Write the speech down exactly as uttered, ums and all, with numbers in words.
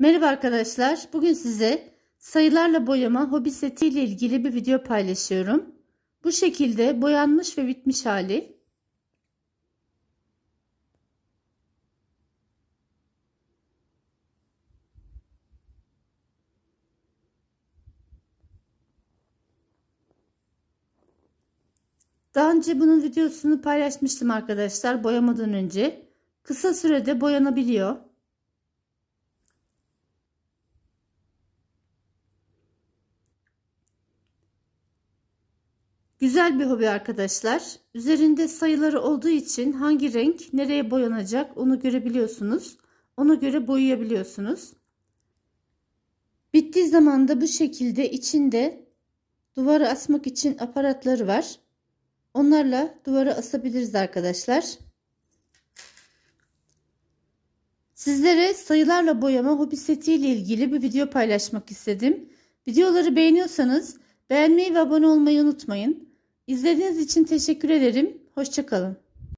Merhaba arkadaşlar. Bugün size sayılarla boyama hobi seti ile ilgili bir video paylaşıyorum. Bu şekilde boyanmış ve bitmiş hali. Daha önce bunun videosunu paylaşmıştım arkadaşlar, boyamadan önce. Kısa sürede boyanabiliyor. Güzel bir hobi arkadaşlar. Üzerinde sayıları olduğu için hangi renk nereye boyanacak onu görebiliyorsunuz. Ona göre boyayabiliyorsunuz. Bittiği zaman da bu şekilde içinde duvara asmak için aparatları var. Onlarla duvara asabiliriz arkadaşlar. Sizlere sayılarla boyama hobi seti ile ilgili bir video paylaşmak istedim. Videoları beğeniyorsanız beğenmeyi ve abone olmayı unutmayın. İzlediğiniz için teşekkür ederim. Hoşça kalın.